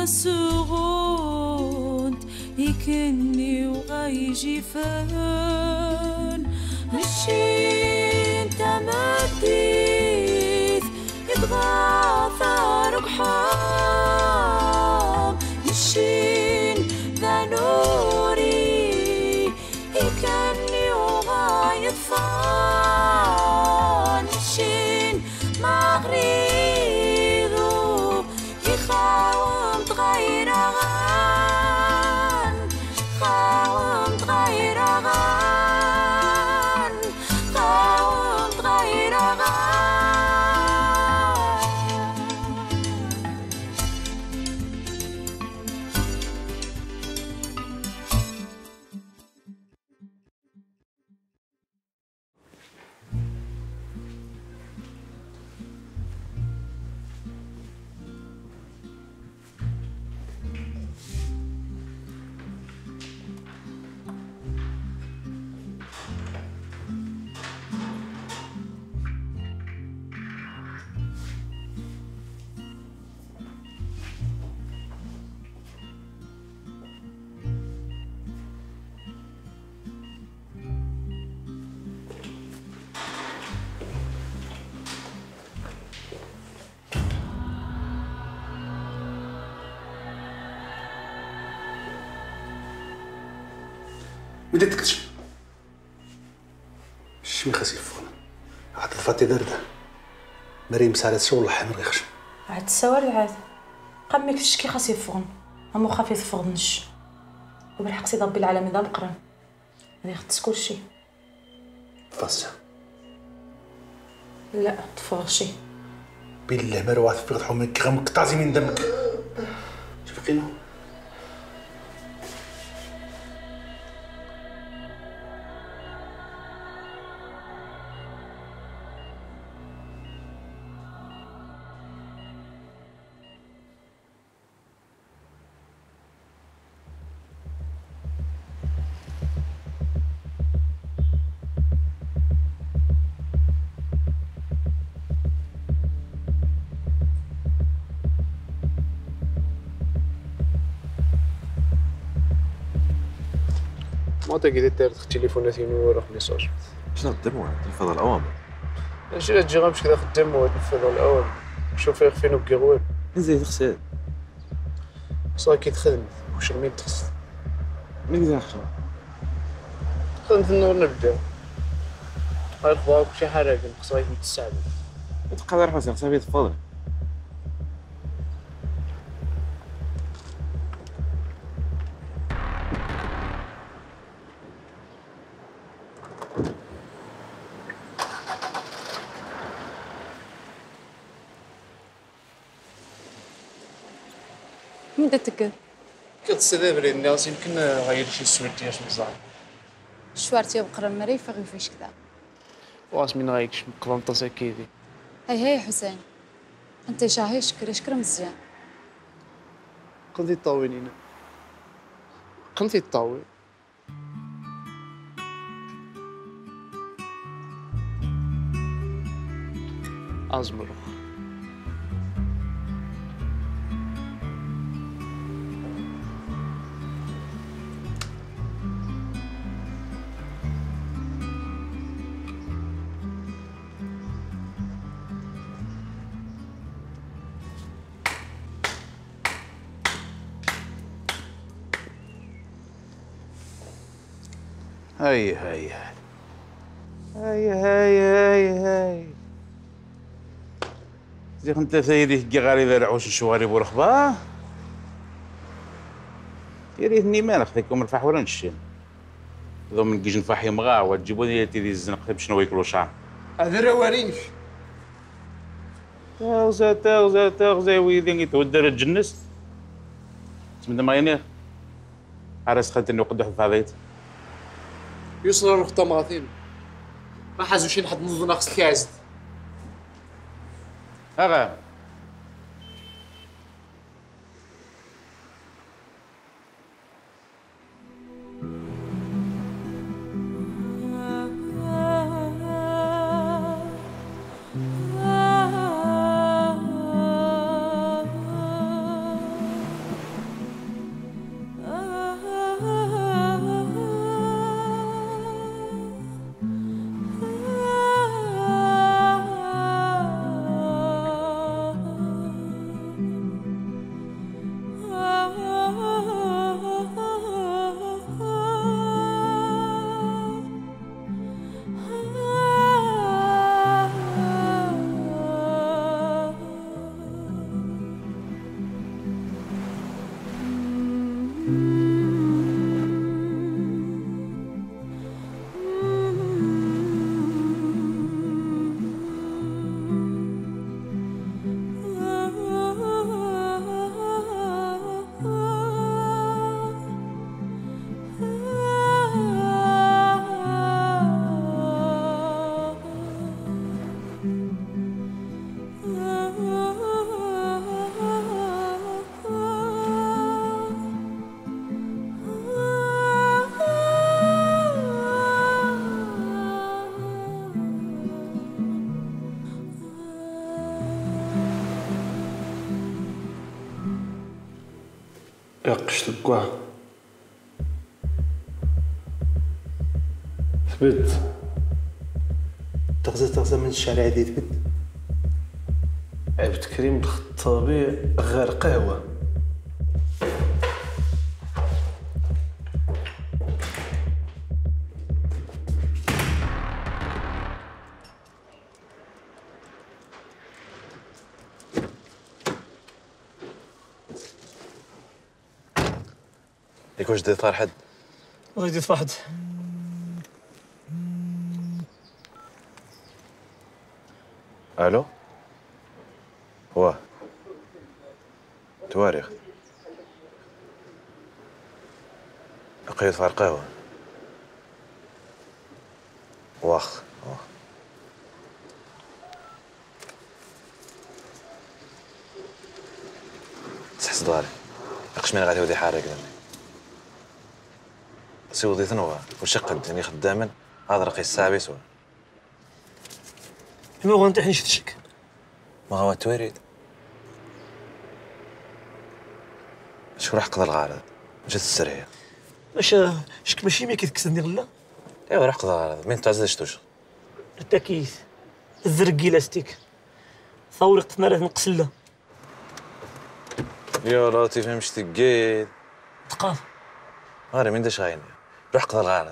سغوند يكني وغيجي فان نشين تمديث يتغاثر قحام نشين ذا نوري يكني وغايد فان نشين مغريدو يخاوم تغير غان خاوم تغير غان خاوم تغير غان بدي تكتشف شمي خسيف هنا عاد الفاتي درده مريم سالت شو والله حمر يخشم عاد السواري عاد قمك تشكي خسيف فغن همو خفيف فغنش وبالحق سي ربي العالمين ذا القرن هذا يختص كل شيء فاسجة لا تفوق شيء بالله مروات في فتحوا منك غمك تعزي من دمك شوف قينو ما تقدر تاخذ تليفوناتي ونورق ميساج. شنو الدموع؟ تنفذ الأوامر. اجي لا تجي غنمشي كذا خدام وتنفذ الأوامر. شوف يخفينو بكيغوير. انزل تغسل. صاكي تخدم واش مين تخص. مين قدر يخدم؟ خدمت النور نبدا. هاي الخبار شي حاجة نقصاي متساعد. تقدر حسن حسابي تفضل. مين تتكل؟ كتستدبر الناس يمكن غير شي سويت ديالش مزال. شوارتي بقرا مري فغي فيش كذا. واش من غايكش مقلنطه ساكيدي. هاي حسين. انت شاهي شكر مزيان. قضي طاوينينا. قنتي الطاوي. أزمر. هاي زي انت سيدي كي غالي رعوش الشوارب ورخبه يا ريتني ما ناخذكم الفح ولا نشين ذو من كيجي نفح يمغا وتجيبوا لي تيدي الزنقه باش نو ياكلوا شعر هذا روارينش تغزى ويدي تودر الجنس تمد ما ينير عرس خلتني وقدح فاضيت يوصل الرخطة ماثين ما حازو شي نحط نظن ناقص كازد اغا يقش الكوع ثبت تغزى من الشارع دي ثبت. عبد كريم الخطابي غير قهوة. ياك واش جديد فرحد؟ والله جديد فرحد. الو واه تواريخ لقيت فار قهوة. واخ تحس داري ناقش من غادي ودي حارق لاني سيوضي ثنوا وش قدني خداما هذا رقي الساعة بيسوا ما هو انت حنشت شك ما هو تواريد شو راح قضى الغارض جات السرية واش شك ماشي مي كيتكسرني غلا ايوا راح قضى الغارض من تعزز شتوش التاكيت الزرقي لاستيك ثورق تمارات نقسله يا لطيف مش تقيد تقاف غاري من داش غايني روح قضى الغارض.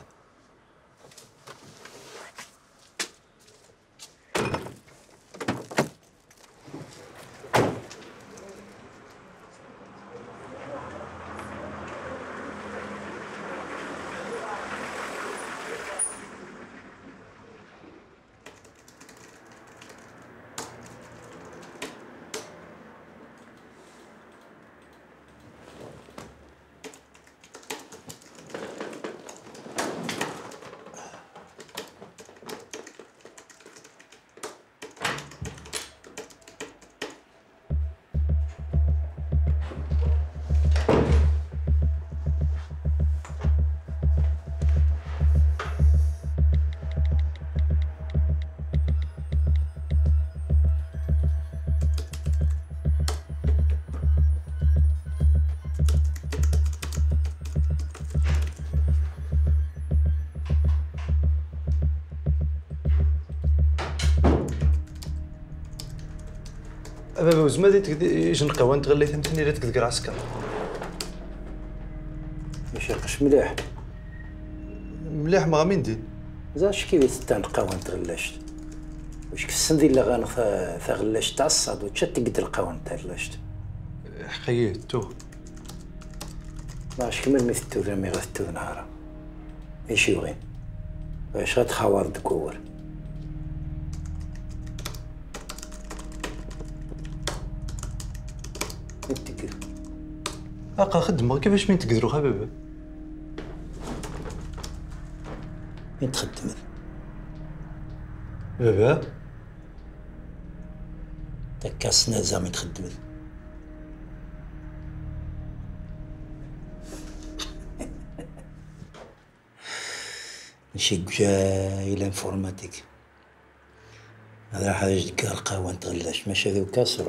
بابا وزمادي تقدي جنقوا انت غليت ثمثني لا تقدر راسك ماشي قش مليح مليح ما غامين دين زاش كيفي تنقاو انت غلاشت واش كسن ديال غان غلاشت تاع الصاد وتشا تقد القاون تاع غلاشت حييتو باش كمل مثتو رمي غثتو نهار ماشي وين باش غتخاور دكور نتقل باقا خدمة كيفاش مين تقدروا خا بابا مين تخدمت بابا تكاس نازا مين تخدمت ماشي جاي الانفورماتيك هذا حاجة ديك القهوة نتغلاش ماشي ذو كاسرة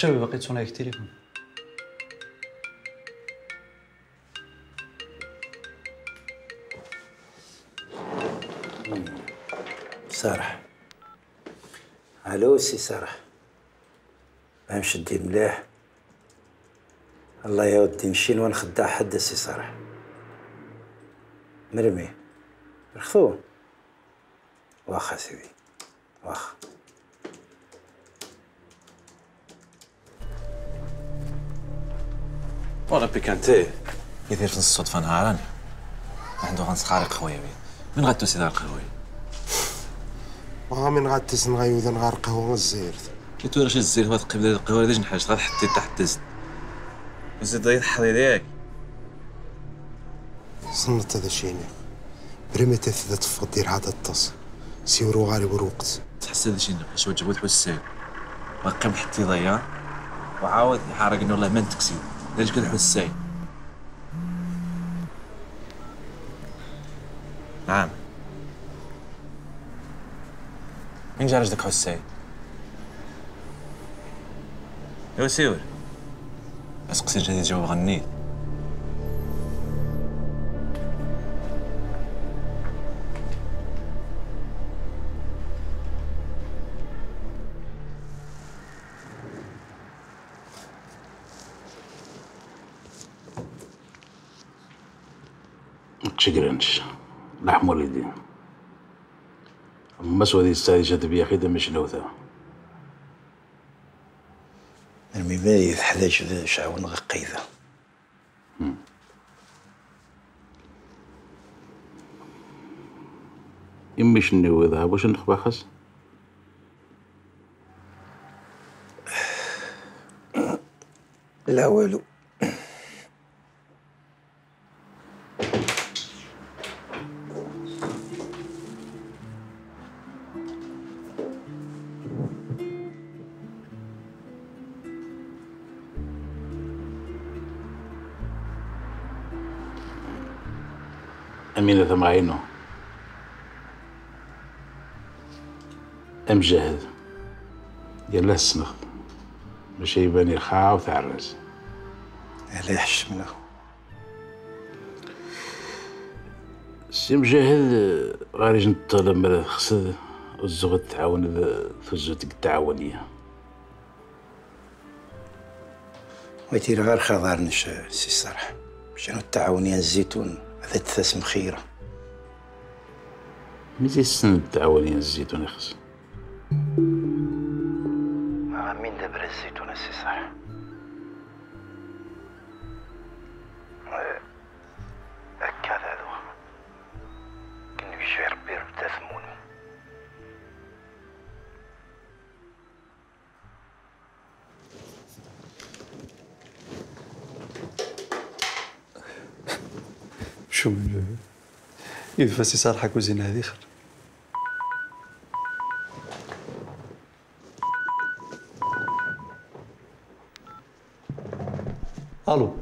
شباب باقي تصوني التليفون. صالح. الو سي صالح. فهمش دي مليح. الله يا ودي نمشي ونخدع حد سي صالح. مرمي رخصو. واخا سيدي واخا. ولا بيكانتي يدير في الصدفه نهاراني عنده غنسخارق خويا بيه من غاتوسي دار القهوي من غاتس نغيوذ نغار قهوه الزيرت كيتو راش الزير هو تقيب ديال القهوه ديال نحاج غتحطي تحت الزيت وزيد ضيط الحظي ديالك صنت هذا شيني بريمي تثبت تفض دير هذا الطاس سيورو غالي بالوقت تحس هذا شي نقاش وجبو الحسين وقيم حتى ضيا وعاود يحرق انه والله ما نتكسي داير كده الحسين نعم من جا رجلك حسين يا سيور اسقسي جديد جواب غنيت تشكرنش لحم والدين اما سوادي السادي شاد بيا خيدا مش لوثا الميماي 11 شعون غقيده يمش نوذا واش نخبا خاص لا والو أمينة ثمعينو أمجهد يلا السنخ باش يباني الخاع وتعرس على يحشمنا سي مجاهد غادي نطلب مالا خص الزغد تعاون في الزوتك التعاونية ويتير غير خضارنش سي صالح شنو التعاونية الزيتون هذا تثاسم خيرة مزي السن التعاونية الزيتون يخص مين دبر الزيتون سي صالح هكا هذا كان بيشوي ربي ربدا ثمونو شو من يدفع سي صالح كوزينة هذه خير الو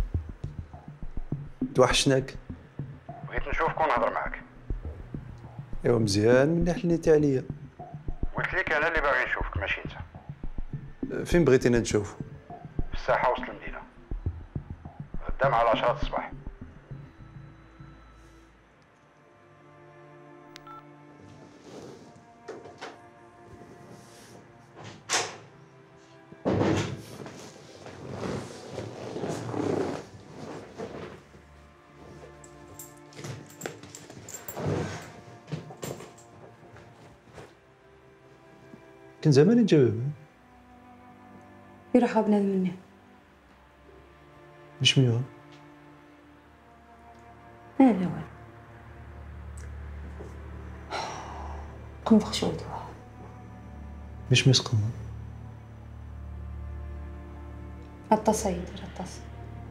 توحشناك بغيت نشوفك ونهضر معاك ايوا مزيان مني حليتي عليا قلت لك انا اللي باغي نشوفك ماشي انت فين بغيتينا نشوفو في الساحه وسط المدينه غدا مع 10 الصباح كان زمان نجاوب يروح بنادم مني مش ميوه لا والو قم بخشوتو مش مسقم الطاس يدير الطاس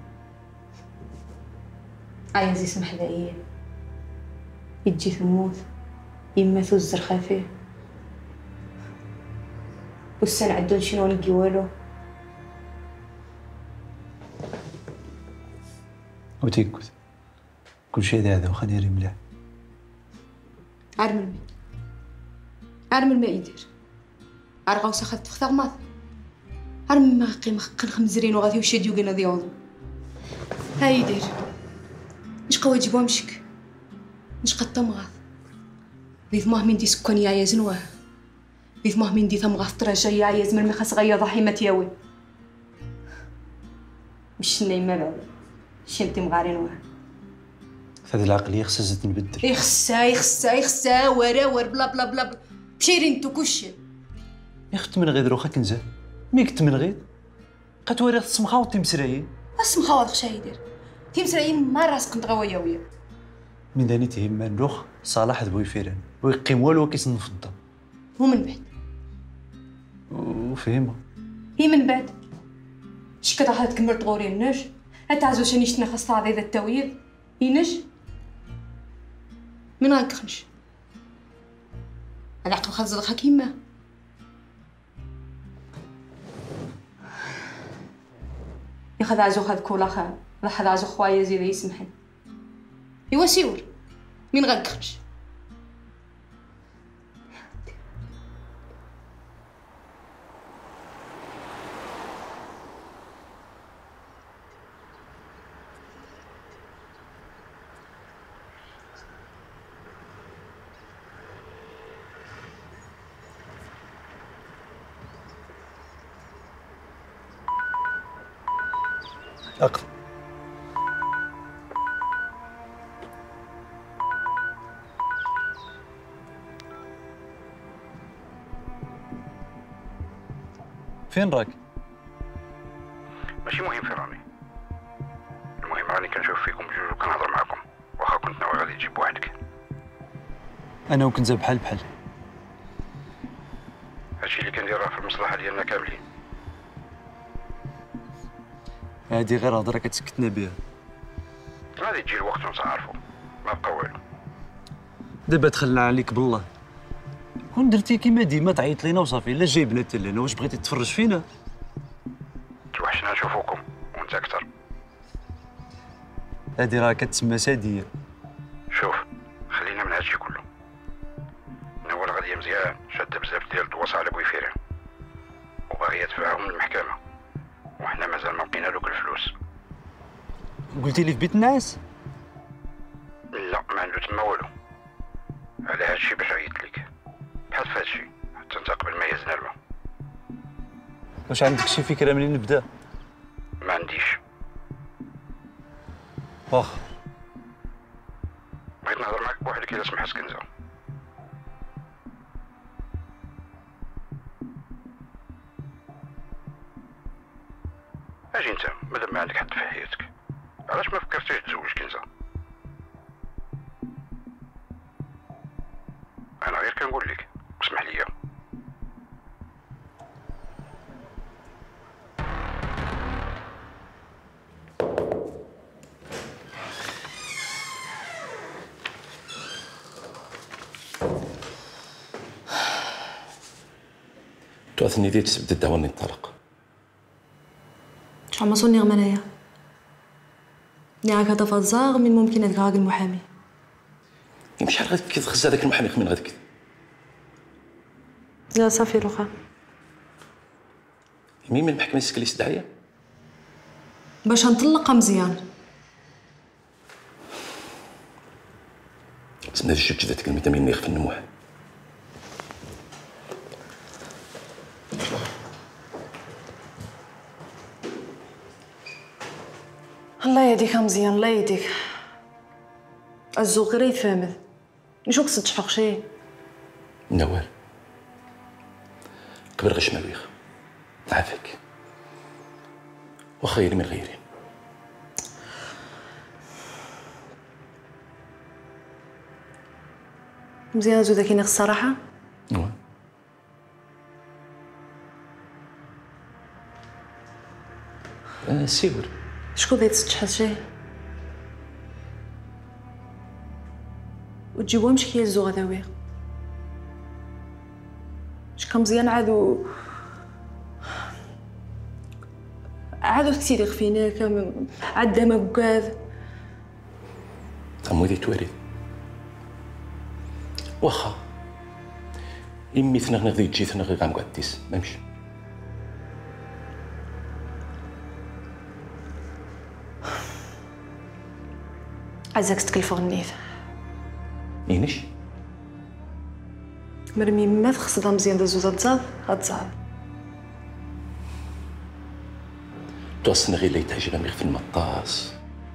عايز يسمح ليا يجي ثموث يما ثوز خافيه والسنة عدون شنو نلقي والو وتيكوت كل شيء هذا وخا داير مليح عارم الماء يدير عرقا وسخت في ثغماث عرم ما قيم خمزرين وغادي وشي ديوغنا ديوض هاي دير مش قوي جيبوا مشك مش قد تمغاث ذي ثماه من دي سكان يا يزنوه ذي ثماه من دي ثمغاث ترجع يا يزمر مخس غيا ضحيمة ياوي مش نايمة بعد شنتي مغارين واه هذه العقلية خصها تنبدل. يخسا ورا بلا بلا بلا بشيرين تو كلشي يا اخت من غير روخا كنزه مي كنت من غير قتوري تسمخاوط تمسرايين اسمخاوط خشا يدير تمسرايين ما راسك نتغويا ويا من داني تهم نروخ صلاح ذوي فيران ويقيم والو كيس نفضل ومن بعد وفهمها هي من بعد شكا راح تكمل طغوري النش هتعزو شني شتنا خاصة عضيض التويض ينش من غنكخنش العقل خزر خكيمة ياخذ عزو خذ كولا خا راح عزو خوايا زيد يسمحن ايوا سيور من غنكخنش أقل فين راك؟ ماشي مهم في راني، المهم راني كنشوف فيكم بجوج وكنهضر معاكم، واخا كنت ناوي غادي تجيب وحدك. أنا وكنزة بحال هادشي اللي كندير راه في المصلحة ديالنا كاملين. هادي غير هضرة كتسكتنا بها. غادي تجي الوقت ونتعارفوا، ما بقى والو. دابا دخلنا عليك بالله. كون درتي كيما ديما تعيط لينا وصافي، لا جايبنا حتى لهنا، واش بغيتي تفرج فينا؟ توحشنا نشوفوكم وانت اكثر. هادي راه كتسمى سادية. شوف، خلينا من هادشي كله. نوال غادية مزيان، شادة بزاف ديال الدواس على بويفيران. وباغية تباعهم من المحكمة. وحنا مازال ما لقينا دوك الفلوس. قلتي لي في بيت النعاس؟ لا، ما عنده تما والو. على هادشي باش عيطت ليك. بحال في هادشي، حتى انت قبل ما يزنا الماء. واش عندك شي فكرة منين نبدا؟ ما عنديش. واخا. بغيت نهضر معاك بوحدك إلا سمحت كنزة. اجي انت، مادام ما عندك حد في حياتك، علاش ما فكرتيش تزوج كنزة؟ انا غير كنقول لك، اسمح ليا. تؤثني ديت تبدا الدواء نطلق. شو عم صوني غمنايا نياك هذا فزاغ من ممكن هذاك راجل المحامي يمشي غادي كيتخز هذاك المحامي من غادي لا صافي لوخا مين من المحكمة يسكلي استدعية باش نطلقها مزيان سمعت الشك ذات كلمة من يخفي النموح الله يهديك مزيان الله يهديك الزوق غير يتفهمد نشوف قصد تشفق شي نوال قبل غش مالويخ عافاك وخير من غيري مزيان زودك كاين الصراحه سيور شكون بغيت تشحال شي وتجيبوهم شكيه الزوغ هذاوي شكا مزيان عادو كثير يخفينا عاد ما بكاذ عمودي توارد واخا إمي ثنا غادي تجي ثنا غير غنقعد تيس ما نمشي عايزاك تكلف غنيت ينش مرمي ما تخصدها مزيان دازو تزاد غتزاد توصلنا غير اللي يتهجر ميغ في المطاس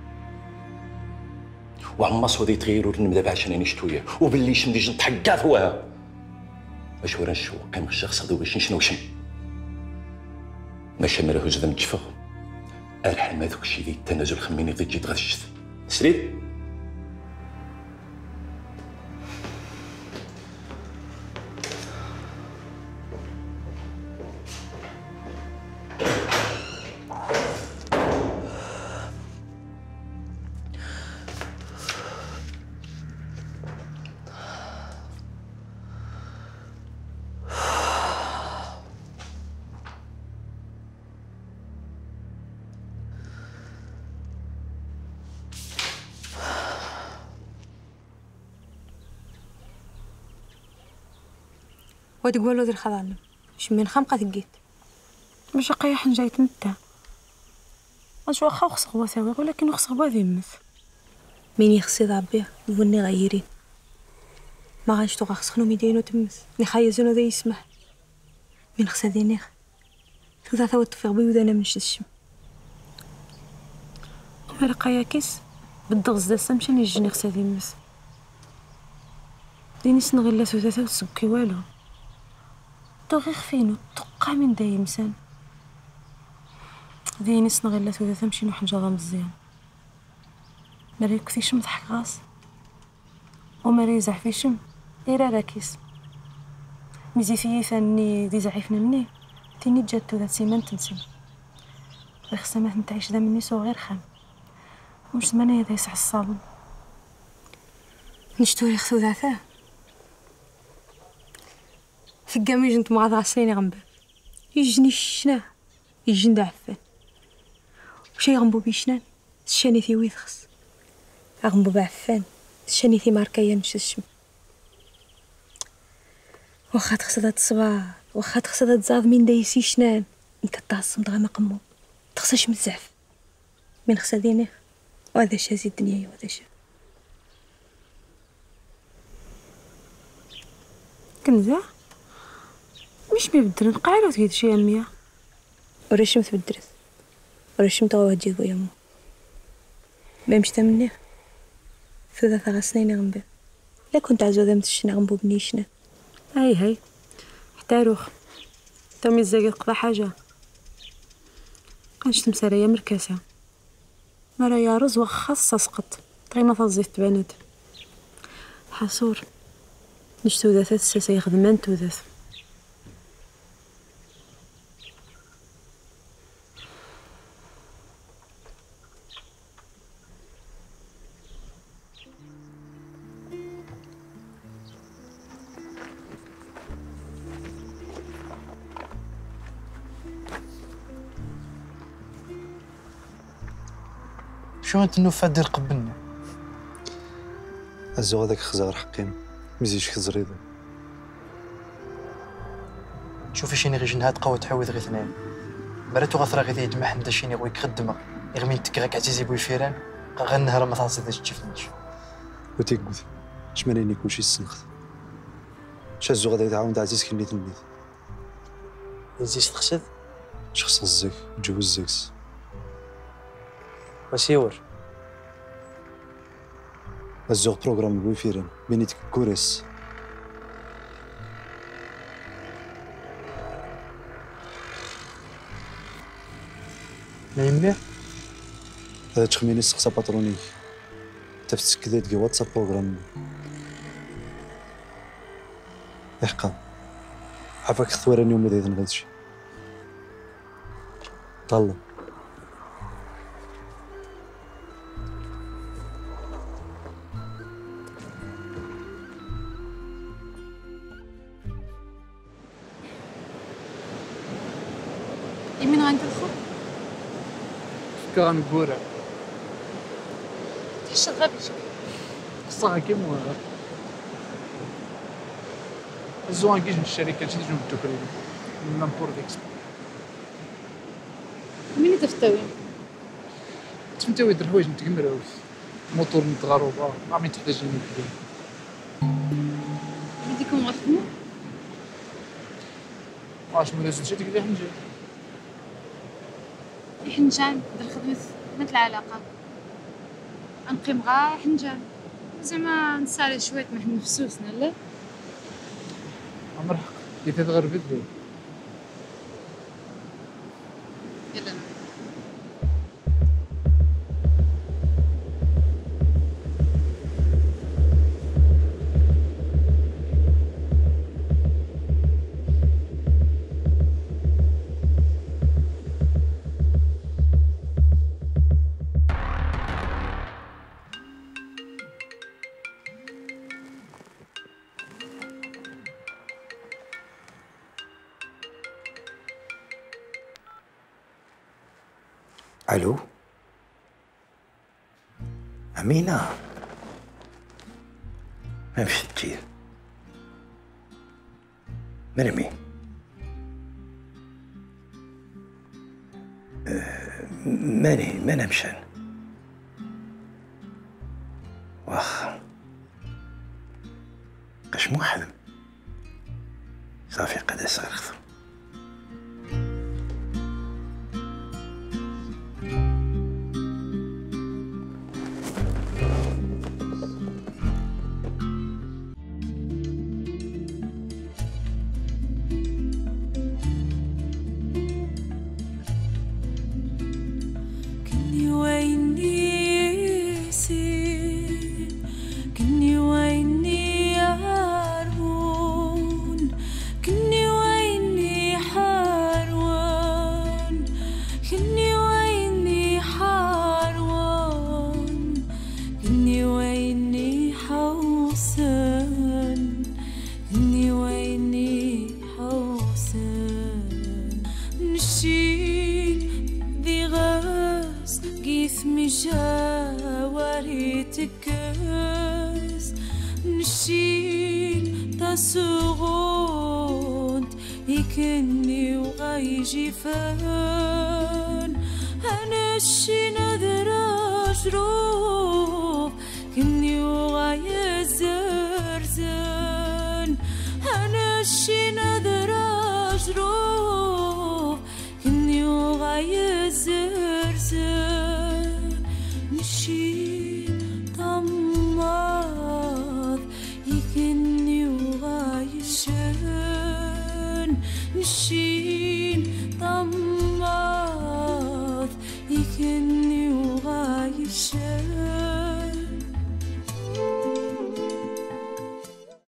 وعما صودي يتغيروا لنا دابا عشان نشتو وياه وباللي شم ديجا نتحكى فوها باش ورا نشوف قيم الشخص هذا باش نشنو شم ماشي مراه زاد متشفغ ارحم هذوك الشيء ديال التنازل خميني ضد جيت غدا الشت سريد ودي قولو ذي الخضالم مش من خمقة تقيت باش قياح جاي تمتع اش واخا خص غواساوي ولكن خص غوا ذمث مين يخصي ضابيه يقولني غيرين ما غاش توغا خصخنو ميدينو تمس ني خايزونو ذا يسمح من خصا دينيخ ثوثا ثوت توفيق بي وذا من الشم مرقايا كيس بالدغز دا سمشان يجيني خصا ذمث ديني سنغلا ثوثا ثوت سبكي والو غير خفينو تقع من دا يمسان ديني سنغلا ثوثا تمشي نوح نجاضا مزيان مري كثيش مضحك غاس ومري يزح في شم إيرا راكيس ميزي فيه ثاني دي زعيفنا مني تيني جاتو ذات سيمان تنسم غير خصها ما تنتعيش ذا مني سو غير خام ومش زمانيا ذا يسح الصابون نشتوري خثو ذاته في القام يجنت مع غاسليني غنبه يجني الشنا يجن دا عفان وشي غنبو بيشنان تشاني في ويثخس غنبو بعفان تشاني في ماركايا نششم واخا تخصها تصبار واخا تخصها تزاد من دايسي شنان انت تعصم دغا ما قمو تخصاش مزعف من خصها دينه وهذا شازي الدنيا وهذا شا كنزا مش ميبدل نقعلو تقيد شي أمية ورشم تبدرس ورشم تغوى تجيبو يمو ما مشتا مني ثوثا ثغا سنين غنبه لا كنت عزو ذا متشنا غنبو بنيشنا هاي حتى روخ تامي الزاقي قضى حاجة قنشت مسارية مركاسة مرايا رز وخاصة سقط طغيمة فالزيت بنات حاسور نشتو ذا ثلاث ساسا يخدمان توذاث شو انت النوفات ديال قبلنا الزو هذاك خزار حقين مزيش خزريضو شوفي شيني غير جنهات قوة تحوذ غير ثنين مراتو غثرا غير يدمع حمدا شيني غوي خدمة يغمين تكراك عزيزي بوي فيران غنهر ما تنصي داش تشوفنيش وتيقود شماليني كلشي السنخت شازو غدا يتعاون عزيز كي نيت النيت عزيز تقصد شخص الزاك جو الزاكس وسيور الزوغ بروغرام بوي فيران بينيتك كوريس ما يمنع هذا تخميني سقسا باترونيك تفتك كذا تلقى واتساب بروغرام احقا عفاك ثوارني يوم ذي نغدش طلع يمين غندخل كان بورا تحش غبيش قصة كيما الزوان كيش من الشركة شي تجون بالتوكريد من لامبور ديكس منين تفتوي تفهمتي ويد الحوايج متكمرة موتور من التغربه ما عم تحتاج المكان. بديكم غتخدموا؟ واش ما لازمش ديك اللي حنجي حنجان ديال خدمة ما العلاقة. غنقيم غا حنجان زعما نسالي شويه ما نفسوسنا لا. عمر حق كيف تغربت لي. يلا الو امينه ما مشيتي مرمي ما نمشان واخا قاش موحد صافي قد صرخت. نشيل تسغوند يكني وغيجي فان أنا الشي نذر أجروب كني وغاي زرزان أنا الشي نذر أجروب كني وغاي زرزان نشيل طماض يكني وغاي شان نشيل